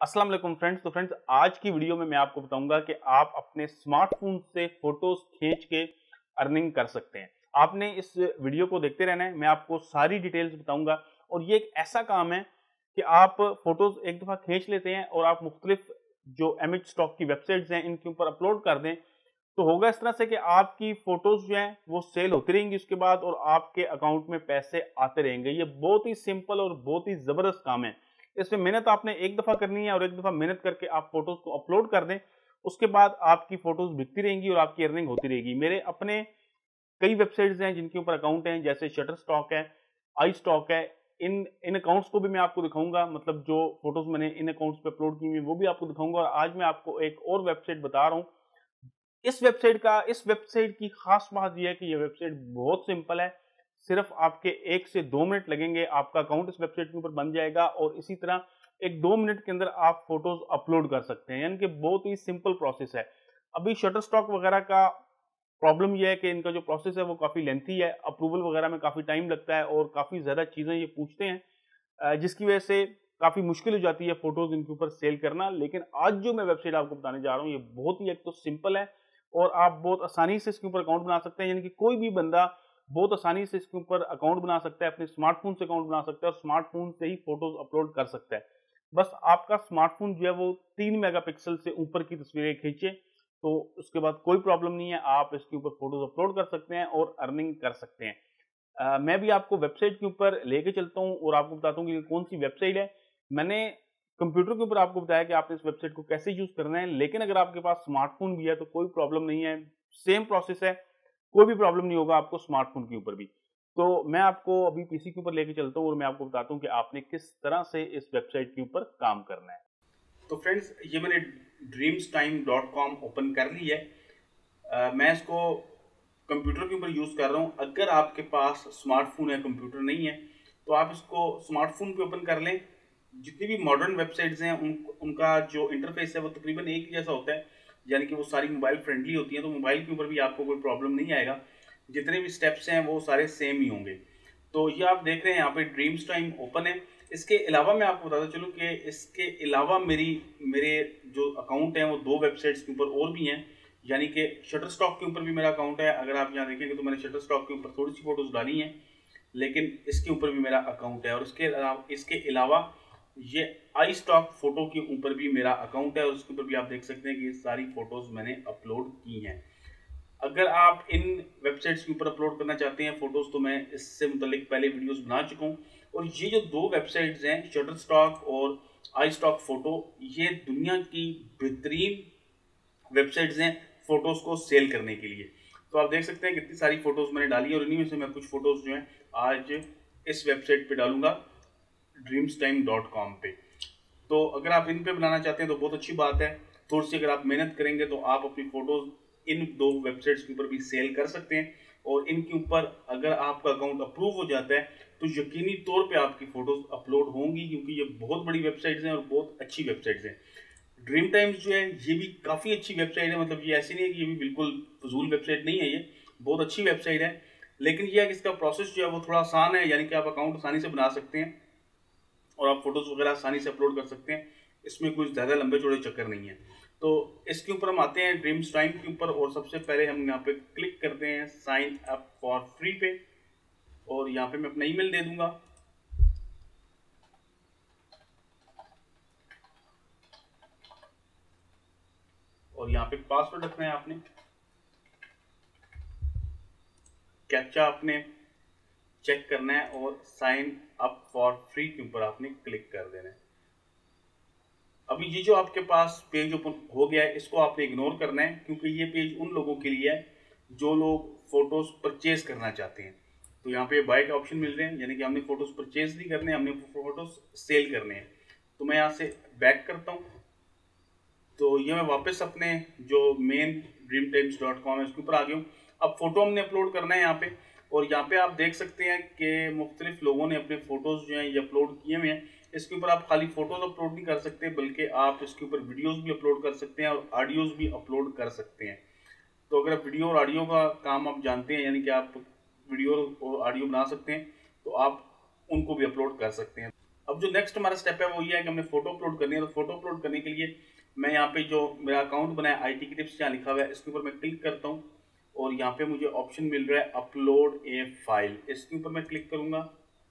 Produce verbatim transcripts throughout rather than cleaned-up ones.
अस्सलाम वालेकुम फ्रेंड्स। तो फ्रेंड्स आज की वीडियो में मैं आपको बताऊंगा कि आप अपने स्मार्टफोन से फोटोज खींच के अर्निंग कर सकते हैं। आपने इस वीडियो को देखते रहना है, मैं आपको सारी डिटेल्स बताऊंगा। और ये एक ऐसा काम है कि आप फोटोज एक दफा खींच लेते हैं और आप मुख्तलिफ जो इमेज स्टॉक की वेबसाइट्स हैं इनके ऊपर अपलोड कर दें, तो होगा इस तरह से कि आपकी फोटोज जो हैं वो सेल होती रहेंगी उसके बाद, और आपके अकाउंट में पैसे आते रहेंगे। ये बहुत ही सिंपल और बहुत ही जबरदस्त काम है। इसमें मेहनत आपने एक दफा करनी है और एक दफा मेहनत करके आप फोटोज को अपलोड कर दें, उसके बाद आपकी फोटोज बिकती रहेंगी और आपकी अर्निंग होती रहेगी। मेरे अपने कई वेबसाइट्स हैं जिनके ऊपर अकाउंट हैं, जैसे शटर स्टॉक है, आई स्टॉक है। इन इन अकाउंट्स को भी मैं आपको दिखाऊंगा, मतलब जो फोटोज मैंने इन अकाउंट्स पे अपलोड की हुई वो भी आपको दिखाऊंगा। और आज मैं आपको एक और वेबसाइट बता रहा हूँ। इस वेबसाइट का इस वेबसाइट की खास बात यह है कि यह वेबसाइट बहुत सिंपल है। सिर्फ आपके एक से दो मिनट लगेंगे, आपका अकाउंट इस वेबसाइट के ऊपर बन जाएगा और इसी तरह एक दो मिनट के अंदर आप फोटोज अपलोड कर सकते हैं। यानी कि बहुत ही सिंपल प्रोसेस है। अभी शटर स्टॉक वगैरह का प्रॉब्लम यह है कि इनका जो प्रोसेस है वो काफी लेंथी है, अप्रूवल वगैरह में काफी टाइम लगता है और काफी ज्यादा चीजें ये पूछते हैं, अ, जिसकी वजह से काफी मुश्किल हो जाती है फोटोज इनके ऊपर सेल करना। लेकिन आज जो मैं वेबसाइट आपको बताने जा रहा हूँ ये बहुत ही एक तो सिंपल है और आप बहुत आसानी से इसके ऊपर अकाउंट बना सकते हैं। यानी कि कोई भी बंदा बहुत आसानी से इसके ऊपर अकाउंट बना सकता है, अपने स्मार्टफोन से अकाउंट बना सकता है और स्मार्टफोन से ही फोटोज अपलोड कर सकता है। बस आपका स्मार्टफोन जो है वो तीन मेगापिक्सल से ऊपर की तस्वीरें खींचे, तो उसके बाद कोई प्रॉब्लम नहीं है, आप इसके ऊपर फोटोज अपलोड कर सकते हैं और अर्निंग कर सकते हैं। अ, मैं भी आपको वेबसाइट के ऊपर लेके चलता हूँ और आपको बताता हूँ कि कौन सी वेबसाइट है। मैंने कंप्यूटर के ऊपर आपको बताया कि आपने इस वेबसाइट को कैसे यूज करना है, लेकिन अगर आपके पास स्मार्टफोन भी है तो कोई प्रॉब्लम नहीं है, सेम प्रोसेस है, कोई भी प्रॉब्लम नहीं होगा आपको स्मार्टफोन के ऊपर भी। तो मैं आपको अभी पीसी के ऊपर लेके चलता हूँ और मैं आपको बताता हूँ कि आपने किस तरह से इस वेबसाइट के ऊपर काम करना है। तो फ्रेंड्स ये मैंने Dreamstime dot com open कर ली है। अ, मैं इसको कंप्यूटर के ऊपर यूज़ कर रहा हूँ। अगर आपके पास स्मार्टफोन या कंप्यूटर नहीं है तो आप इसको स्मार्टफोन पे ओपन कर लें। जितनी भी मॉडर्न वेबसाइट्स हैं उन उनका जो इंटरफेस है वो तकरीबन एक ही जैसा होता है, यानी कि वो सारी मोबाइल फ्रेंडली होती हैं, तो मोबाइल के ऊपर भी आपको कोई प्रॉब्लम नहीं आएगा। जितने भी स्टेप्स हैं वो सारे सेम ही होंगे। तो ये आप देख रहे हैं यहाँ पे ड्रीम्स टाइम ओपन है। इसके अलावा मैं आपको बताता चलूँ कि इसके अलावा मेरी मेरे जो अकाउंट हैं वो दो वेबसाइट्स के ऊपर और भी हैं, यानी कि शटर स्टॉक के ऊपर भी मेरा अकाउंट है। अगर आप यहाँ देखेंगे तो मैंने शटर स्टॉक के ऊपर थोड़ी सी फोटोज डाली हैं, लेकिन इसके ऊपर भी मेरा अकाउंट है। और इसके अलावा इसके अलावा ये आई स्टॉक फोटो के ऊपर भी मेरा अकाउंट है और उसके ऊपर भी आप देख सकते हैं कि ये सारी फोटोज मैंने अपलोड की हैं। अगर आप इन वेबसाइट्स के ऊपर अपलोड करना चाहते हैं फोटोज तो मैं इससे मुतालिक पहले वीडियोस बना चुका हूँ। और ये जो दो वेबसाइट्स हैं शटर स्टॉक और आई स्टॉक फोटो, ये दुनिया की बेहतरीन वेबसाइट्स हैं फोटोज को सेल करने के लिए। तो आप देख सकते हैं कितनी सारी फोटोज मैंने डाली है और इन्हीं में से मैं कुछ फोटोज जो हैं आज इस वेबसाइट पे डालूंगा ड्रीम्स टाइम डॉट कॉम पे। तो अगर आप इन पे बनाना चाहते हैं तो बहुत अच्छी बात है। थोड़ी सी अगर आप मेहनत करेंगे तो आप अपनी फोटोज इन दो वेबसाइट्स के ऊपर भी सेल कर सकते हैं। और इनके ऊपर अगर आपका अकाउंट अप्रूव हो जाता है तो यकीनी तौर पे आपकी फोटोज अपलोड होंगी, क्योंकि ये बहुत बड़ी वेबसाइट्स हैं और बहुत अच्छी वेबसाइट्स हैं। ड्रीम टाइम्स जो है ये भी काफ़ी अच्छी वेबसाइट है, मतलब ये ऐसी नहीं है कि ये भी बिल्कुल फजूल वेबसाइट नहीं है, ये बहुत अच्छी वेबसाइट है। लेकिन ये है कि इसका प्रोसेस जो है वो थोड़ा आसान है, यानी कि आप अकाउंट आसानी से बना सकते हैं और आप फोटोज वगैरह आसानी से अपलोड कर सकते हैं। इसमें कुछ ज़्यादा लंबे चौड़े चक्कर नहीं है। तो इसके ऊपर हम आते हैं ड्रीम्स टाइम के ऊपर और सबसे पहले हम यहाँ पे क्लिक करते हैं साइन अप फॉर फ्री पे और यहाँ पे मैं अपना ईमेल दे दूंगा। और यहाँ पे पासवर्ड रखना है आपने, कैप्चा आपने चेक करना है और साइन अप फॉर फ्री के ऊपर आपने क्लिक कर देना है। अभी ये जो आपके पास पेज ओपन हो गया है इसको आपने इग्नोर करना है, क्योंकि ये पेज उन लोगों के लिए है जो लोग फोटोज परचेज करना चाहते हैं। तो यहाँ पे बाय का ऑप्शन मिल रहे हैं, यानी कि हमने फोटोज परचेज नहीं करने, हमने फोटोज सेल करने हैं। तो मैं यहाँ से बैक करता हूँ। तो ये मैं वापस अपने जो main Dreamstime dot com है उसके ऊपर आ गया हूँ। अब फोटो हमने अपलोड करना है यहाँ पे, और यहाँ पे आप देख सकते हैं कि मुख्तलिफ लोगों ने अपने फोटोज जो हैं ये अपलोड किए हुए हैं। इसके ऊपर आप खाली फोटोज अपलोड नहीं कर सकते, बल्कि आप इसके ऊपर वीडियोस भी अपलोड कर सकते हैं और ऑडियोज भी अपलोड कर सकते हैं। तो अगर आप वीडियो और ऑडियो का काम आप जानते हैं, यानी कि आप वीडियो और ऑडियो बना सकते हैं, तो आप उनको भी अपलोड कर सकते हैं। अब जो नेक्स्ट हमारा स्टेप है वो ये है कि हमने फोटो अपलोड करनी है। तो फोटो अपलोड करने के लिए मैं यहाँ पे जो मेरा अकाउंट बनाया आई टी की टिप्स यहाँ लिखा हुआ है, इसके ऊपर मैं क्लिक करता हूँ और यहाँ पे मुझे ऑप्शन मिल रहा है अपलोड ए फाइल। इसके ऊपर मैं क्लिक करूंगा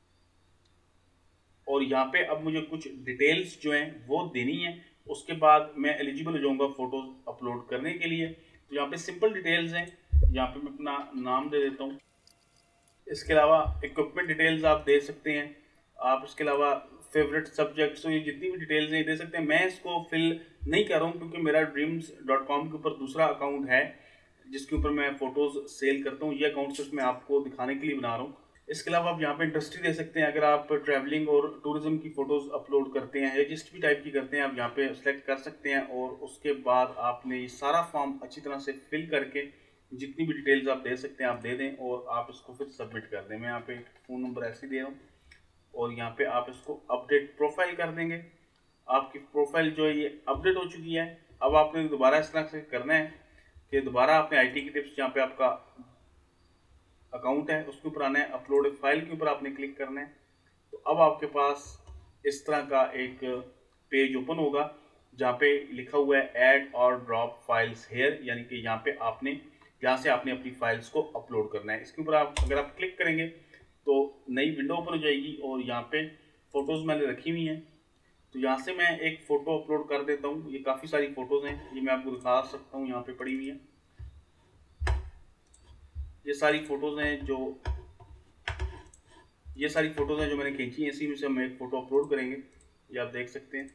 और यहाँ पे अब मुझे कुछ डिटेल्स जो हैं वो देनी है। उसके बाद मैं एलिजिबल हो जाऊंगा फोटोज अपलोड करने के लिए। तो यहाँ पे सिंपल डिटेल्स हैं, यहाँ पे मैं अपना नाम दे देता हूँ। इसके अलावा इक्विपमेंट डिटेल्स आप दे सकते हैं, आप इसके अलावा फेवरेट सब्जेक्ट्स, तो ये जितनी भी डिटेल्स हैं दे सकते हैं। मैं इसको फिल नहीं कर रहा हूँ क्योंकि मेरा ड्रीम्स डॉट कॉम के ऊपर दूसरा अकाउंट है जिसके ऊपर मैं फोटोज सेल करता हूँ। ये अकाउंट सिर्फ मैं आपको दिखाने के लिए बना रहा हूँ। इसके अलावा आप यहाँ पे इंडस्ट्री दे सकते हैं। अगर आप ट्रैवलिंग और टूरिज्म की फोटोज अपलोड करते हैं या जिस भी टाइप की करते हैं आप यहाँ पे सेलेक्ट कर सकते हैं और उसके बाद आपने ये सारा फॉर्म अच्छी तरह से फिल करके जितनी भी डिटेल्स आप दे सकते हैं आप दे दें और आप इसको फिर सबमिट कर दें। मैं यहाँ पे फ़ोन नंबर ऐसे दे रहा हूँ और यहाँ पे आप इसको अपडेट प्रोफाइल कर देंगे। आपकी प्रोफाइल जो है ये अपडेट हो चुकी है। अब आपने दोबारा इस तरह से करना है कि दोबारा आपने आई टी की टिप्स जहाँ पे आपका अकाउंट है उसके ऊपर आना है, अपलोड फाइल के ऊपर आपने क्लिक करना है। तो अब आपके पास इस तरह का एक पेज ओपन होगा जहाँ पे लिखा हुआ है ऐड और ड्रॉप फाइल्स हेयर, यानी कि यहाँ पे आपने यहाँ से आपने अपनी फाइल्स को अपलोड करना है। इसके ऊपर आप अगर आप क्लिक करेंगे तो नई विंडो ओपन हो जाएगी और यहाँ पे फोटोज़ मैंने रखी हुई हैं। तो यहाँ से मैं एक फ़ोटो अपलोड कर देता हूँ। ये काफ़ी सारी फ़ोटोज़ हैं, ये मैं आपको दिखा सकता हूँ, यहाँ पे पड़ी हुई है। ये सारी फ़ोटोज़ हैं जो ये सारी फ़ोटोज़ हैं जो मैंने खींची हैं। इसी में से हम एक फ़ोटो अपलोड करेंगे, ये आप देख सकते हैं।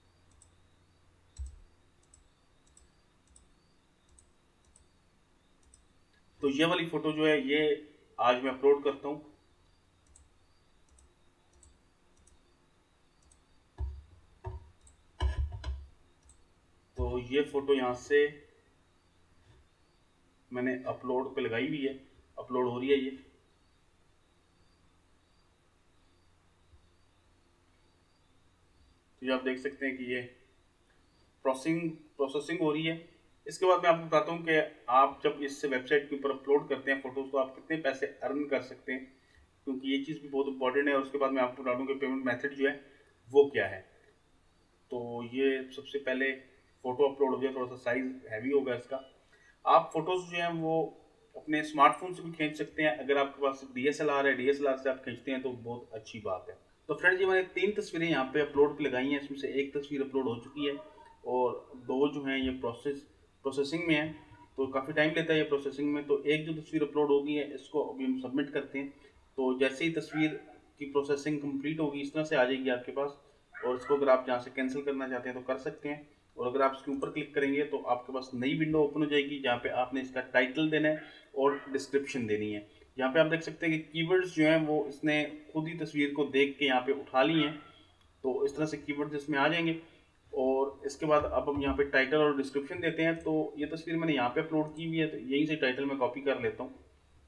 तो ये वाली फ़ोटो जो है ये आज मैं अपलोड करता हूँ। तो ये फ़ोटो यहाँ से मैंने अपलोड पे लगाई हुई है, अपलोड हो रही है ये। तो ये आप देख सकते हैं कि ये प्रोसेसिंग प्रोसेसिंग हो रही है। इसके बाद मैं आपको बताता हूँ कि आप जब इस वेबसाइट के ऊपर अपलोड करते हैं फ़ोटोज़ तो आप कितने पैसे अर्न कर सकते हैं, क्योंकि ये चीज़ भी बहुत इंपॉर्टेंट है। और उसके बाद मैं आपको बता दूँ कि पेमेंट मेथड जो है वो क्या है। तो ये सबसे पहले फ़ोटो अपलोड हो जाए, थोड़ा सा साइज़ हैवी होगा इसका। आप फ़ोटोज़ जो हैं वो अपने स्मार्टफोन से भी खींच सकते हैं। अगर आपके पास डी एस एल आर है, डी एस एल आर से आप खींचते हैं तो बहुत अच्छी बात है। तो फ्रेंड्स ये मैंने तीन तस्वीरें यहाँ पे अपलोड पे लगाई हैं, इसमें से एक तस्वीर अपलोड हो चुकी है और दो जो हैं ये प्रोसेस प्रोसेसिंग में है, तो काफ़ी टाइम लेता है ये प्रोसेसिंग में। तो एक जो तस्वीर अपलोड होगी है इसको अभी हम सबमिट करते हैं। तो जैसे ही तस्वीर की प्रोसेसिंग कंप्लीट होगी इस तरह से आ जाएगी आपके पास, और इसको अगर आप यहाँ से कैंसिल करना चाहते हैं तो कर सकते हैं। और अगर आप इसके ऊपर क्लिक करेंगे तो आपके पास नई विंडो ओपन हो जाएगी जहाँ पे आपने इसका टाइटल देना है और डिस्क्रिप्शन देनी है। यहाँ पे आप देख सकते हैं कि कीवर्ड्स जो हैं वो इसने खुद ही तस्वीर को देख के यहाँ पे उठा ली हैं। तो इस तरह से कीवर्ड्स इसमें आ जाएंगे और इसके बाद अब हम यहाँ पे टाइटल और डिस्क्रिप्शन देते हैं। तो ये तस्वीर मैंने यहाँ पे अपलोड की हुई है तो यहीं से टाइटल मैं कॉपी कर लेता हूँ।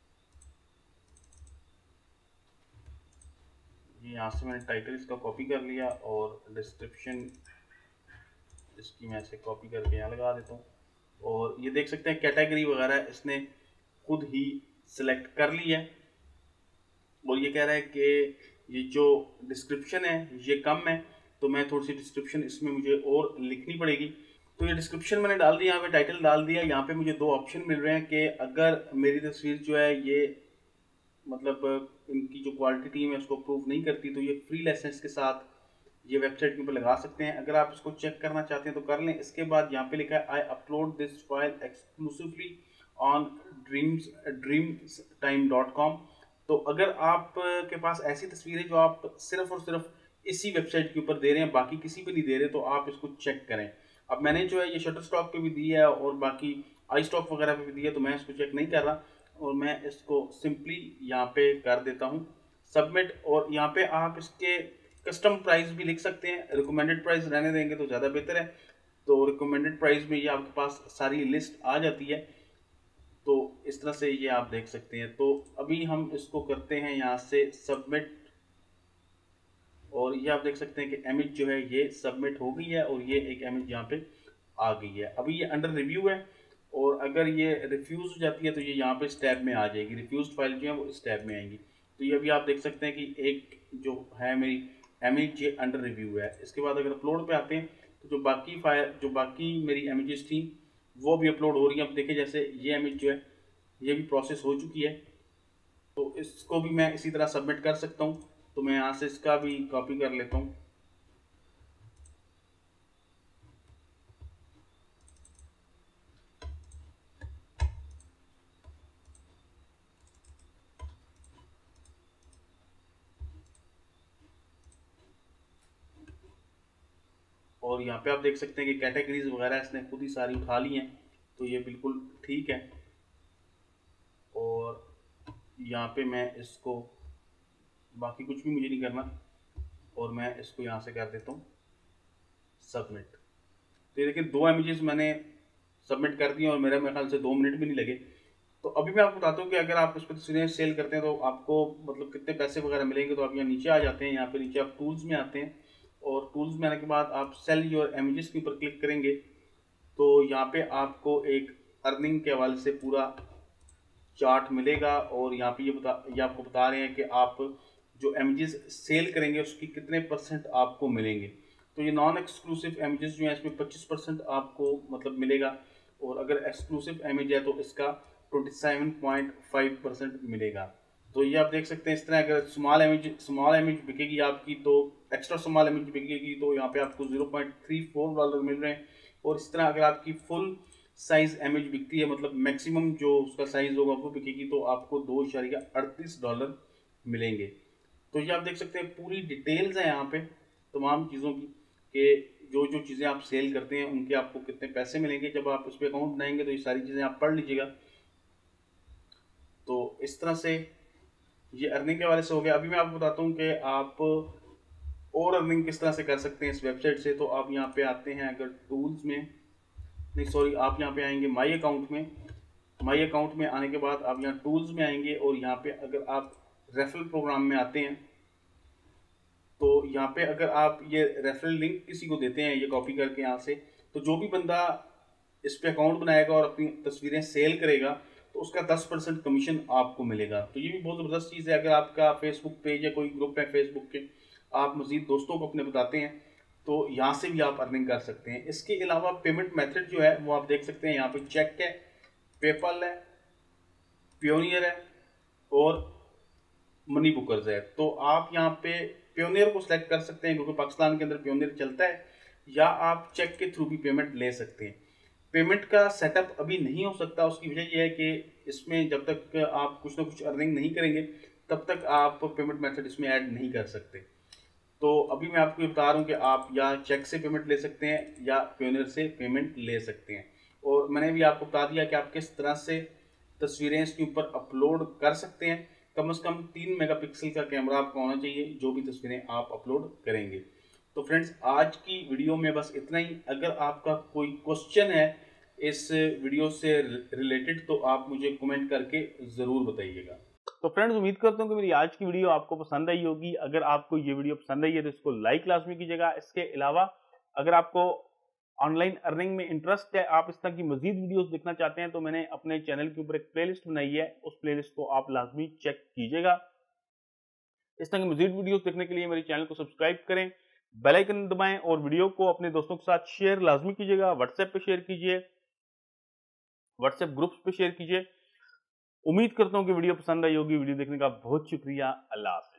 ये यहाँ से मैंने टाइटल इसका कॉपी कर लिया और डिस्क्रिप्शन इसकी मैं ऐसे कॉपी करके यहाँ लगा देता हूँ। और ये देख सकते हैं कैटेगरी वगैरह इसने खुद ही सिलेक्ट कर ली है और ये कह रहा है कि ये जो डिस्क्रिप्शन है ये कम है, तो मैं थोड़ी सी डिस्क्रिप्शन इसमें मुझे और लिखनी पड़ेगी। तो ये डिस्क्रिप्शन मैंने डाल दिया, यहाँ पे टाइटल डाल दिया। यहाँ पे मुझे दो ऑप्शन मिल रहे हैं कि अगर मेरी तस्वीर जो है ये मतलब इनकी जो क्वालिटी टीम है उसको अप्रूव नहीं करती तो ये फ्री लाइसेंस के साथ ये वेबसाइट के ऊपर लगा सकते हैं। अगर आप इसको चेक करना चाहते हैं तो कर लें। इसके बाद यहाँ पे लिखा है I upload this file exclusively on dreams Dreamstime dot com. तो अगर आप के पास ऐसी तस्वीरें जो आप सिर्फ और सिर्फ इसी वेबसाइट के ऊपर दे रहे हैं बाकी किसी पे नहीं दे रहे तो आप इसको चेक करें। अब मैंने जो है ये शटर स्टॉक पे भी दी है और बाकी आई स्टॉक वगैरह पे भी दी है, तो मैं इसको चेक नहीं कर रहा और मैं इसको सिंपली यहाँ पे कर देता हूँ सबमिट। और यहाँ पे आप इसके कस्टम प्राइस भी लिख सकते हैं, रिकमेंडेड प्राइस रहने देंगे तो ज़्यादा बेहतर है। तो रिकमेंडेड प्राइस में ये आपके पास सारी लिस्ट आ जाती है। तो इस तरह से ये आप देख सकते हैं। तो अभी हम इसको करते हैं यहाँ से सबमिट और ये आप देख सकते हैं कि इमेज जो है ये सबमिट हो गई है और ये एक इमेज यहाँ पे आ गई है। अभी ये अंडर रिव्यू है और अगर ये रिफ्यूज़ हो जाती है तो ये यहाँ पे इस टैब में आ जाएगी। रिफ्यूज़ फाइल जो है वो इस टैब में आएंगी। तो ये अभी आप देख सकते हैं कि एक जो है मेरी इमेज ये अंडर रिव्यू है। इसके बाद अगर अपलोड पे आते हैं तो जो बाकी फाइल जो बाकी मेरी इमेजेस थी वो भी अपलोड हो रही है। अब देखिए जैसे ये इमेज जो है ये भी प्रोसेस हो चुकी है, तो इसको भी मैं इसी तरह सबमिट कर सकता हूँ। तो मैं यहाँ से इसका भी कॉपी कर लेता हूँ। और यहाँ पे आप देख सकते हैं कि कैटेगरीज वगैरह इसने खुद ही सारी उठा ली हैं, तो ये बिल्कुल ठीक है। और यहाँ पे मैं इसको बाकी कुछ भी मुझे नहीं करना और मैं इसको यहाँ से कर देता हूँ सबमिट। तो ये देखिए दो इमेजेस मैंने सबमिट कर दिए और मेरे मेरे ख्याल से दो मिनट भी नहीं लगे। तो अभी मैं आपको बताता हूँ कि अगर आप इस पर तस्वीरें सेल करते हैं तो आपको मतलब कितने पैसे वगैरह मिलेंगे। तो आप यहाँ नीचे आ जाते हैं, यहाँ पे नीचे आप टूल्स में आते हैं और टूल्स में आने के बाद आप सेल योर इमेजेस के ऊपर क्लिक करेंगे तो यहाँ पे आपको एक अर्निंग के हवाले से पूरा चार्ट मिलेगा। और यहाँ पे ये बता ये आपको बता रहे हैं कि आप जो इमेजेस सेल करेंगे उसकी कितने परसेंट आपको मिलेंगे। तो ये नॉन एक्सक्लूसिव इमेजेस जो है इसमें पच्चीस परसेंट आपको मतलब मिलेगा, और अगर एक्सक्लूसिव इमेज है तो इसका सत्ताईस पॉइंट पाँच परसेंट मिलेगा। तो ये आप देख सकते हैं इस तरह अगर स्मॉल इमेज स्मॉल इमेज बिकेगी आपकी तो एक्स्ट्रा स्मॉल इमेज बिकेगी तो यहाँ पे आपको zero point three four dollar मिल रहे हैं। और इस तरह अगर आपकी फुल साइज इमेज बिकती है मतलब मैक्सिमम जो उसका साइज होगा वो बिकेगी तो आपको दो इशारिया अड़तीस डॉलर मिलेंगे। तो ये आप देख सकते हैं पूरी डिटेल्स है यहाँ पे तमाम चीज़ों की कि जो जो चीज़ें आप सेल करते हैं उनके आपको कितने पैसे मिलेंगे। जब आप उस पर अकाउंट बनाएंगे तो ये सारी चीज़ें आप पढ़ लीजिएगा। तो इस तरह से ये अर्निंग के हवाले से हो गया। अभी मैं आपको बताता हूँ कि आप और अर्निंग किस तरह से कर सकते हैं इस वेबसाइट से। तो आप यहाँ पे आते हैं अगर टूल्स में नहीं सॉरी आप यहाँ पे आएंगे माई अकाउंट में। माई अकाउंट में आने के बाद आप यहाँ टूल्स में आएंगे और यहाँ पे अगर आप रेफरल प्रोग्राम में आते हैं तो यहाँ पे अगर आप ये रेफरल लिंक किसी को देते हैं ये कॉपी करके यहाँ से, तो जो भी बंदा इस पे अकाउंट बनाएगा और अपनी तस्वीरें सेल करेगा तो उसका दस परसेंट कमीशन आपको मिलेगा। तो ये भी बहुत ज़बरदस्त चीज़ है। अगर आपका फेसबुक पेज या कोई ग्रुप है फेसबुक के, आप मज़ीद दोस्तों को अपने बताते हैं तो यहाँ से भी आप अर्निंग कर सकते हैं। इसके अलावा पेमेंट मेथड जो है वो आप देख सकते हैं यहाँ पे चेक है, पेपल है, पियोनियर है और मनी बुकर्स है। तो आप यहाँ पे पियोनियर को सिलेक्ट कर सकते हैं क्योंकि पाकिस्तान के अंदर पियोनियर चलता है, या आप चेक के थ्रू भी पेमेंट ले सकते हैं। पेमेंट का सेटअप अभी नहीं हो सकता, उसकी वजह यह है कि इसमें जब तक आप कुछ ना कुछ अर्निंग नहीं करेंगे तब तक आप पेमेंट मेथड इसमें ऐड नहीं कर सकते। तो अभी मैं आपको ये बता रहा हूँ कि आप या चेक से पेमेंट ले सकते हैं या पियोनियर से पेमेंट ले सकते हैं। और मैंने भी आपको बता दिया कि आप किस तरह से तस्वीरें इसके ऊपर अपलोड कर सकते हैं। कम से कम तीन मेगापिक्सल का कैमरा आपका होना चाहिए जो भी तस्वीरें आप अपलोड करेंगे। तो फ्रेंड्स आज की वीडियो में बस इतना ही। अगर आपका कोई क्वेश्चन है इस वीडियो से रिलेटेड तो आप मुझे कमेंट करके ज़रूर बताइएगा। तो फ्रेंड्स उम्मीद करता हूँ कि मेरी आज की वीडियो आपको पसंद आई होगी। अगर आपको ये वीडियो पसंद आई है तो इसको लाइक लाजमी कीजिएगा। इसके अलावा अगर आपको ऑनलाइन अर्निंग में इंटरेस्ट है, आप इस तरह की मजीद वीडियोस देखना चाहते हैं तो मैंने अपने चैनल के ऊपर एक प्लेलिस्ट बनाई है, उस प्लेलिस्ट को आप लाजमी चेक कीजिएगा। इस तरह की मजीद वीडियोस देखने के लिए मेरे चैनल को सब्सक्राइब करें, बेल आइकन दबाएं और वीडियो को अपने दोस्तों के साथ शेयर लाजमी कीजिएगा। व्हाट्सएप पे शेयर कीजिए, व्हाट्सएप ग्रुप्स पे शेयर कीजिए। उम्मीद करता हूं कि वीडियो पसंद आई होगी। वीडियो देखने का बहुत शुक्रिया। अल्लाह हाफ़िज़।